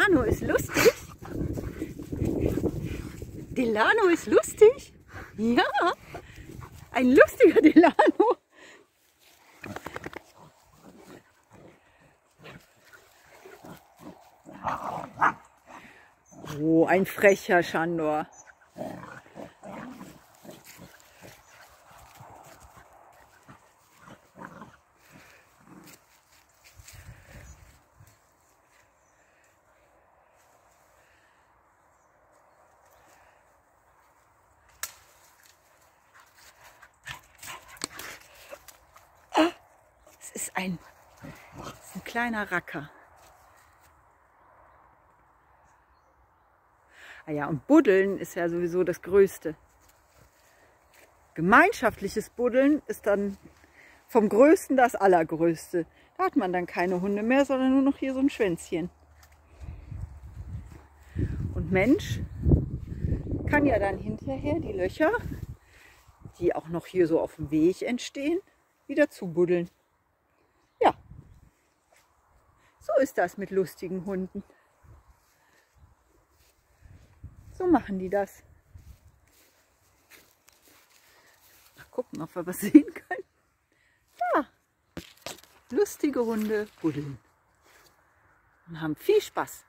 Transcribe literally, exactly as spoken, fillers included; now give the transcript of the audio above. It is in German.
Delano ist lustig. Delano ist lustig. Ja, ein lustiger Delano. Oh, ein frecher Schandor. Es ist ein, es ist ein kleiner Racker. Ah ja, und Buddeln ist ja sowieso das Größte. Gemeinschaftliches Buddeln ist dann vom Größten das Allergrößte. Da hat man dann keine Hunde mehr, sondern nur noch hier so ein Schwänzchen. Und Mensch kann ja dann hinterher die Löcher, die auch noch hier so auf dem Weg entstehen, wieder zubuddeln. Ja, so ist das mit lustigen Hunden. So machen die das. Mal gucken, ob wir was sehen können. Ja, lustige Hunde buddeln und haben viel Spaß.